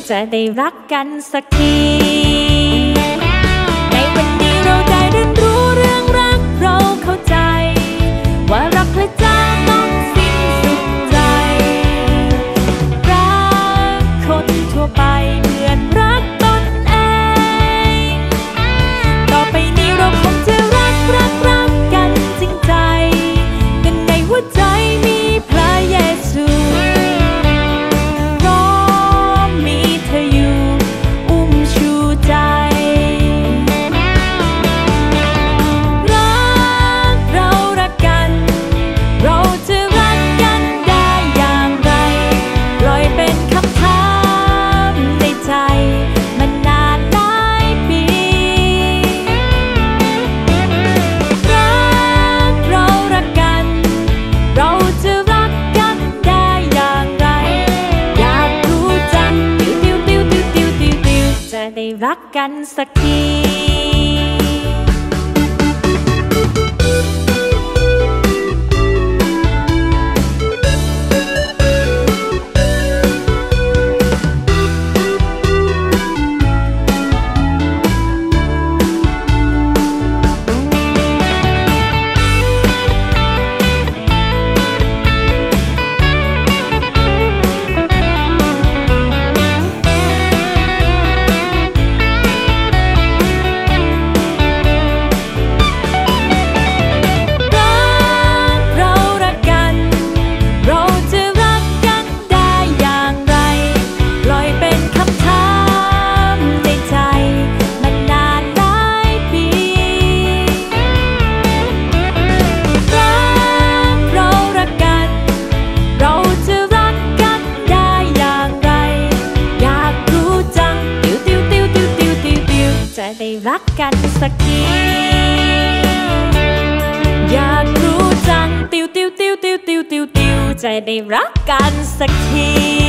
จะได้รักกันสักทีในวันนี้เราได้เรียนรู้เรื่องรักเราเข้าใจว่ารักพระเจ้าต้องสิ้นสุดใจรักคนทั่วไปเหมือนรักตนเองต่อไปนี้เราคงจะรักกันจริงใจกันในหัวใจมีพระเยซูได้รักกันสักทีได้รักกันสักทีอยากรู้จังติวจะได้รักกันสักที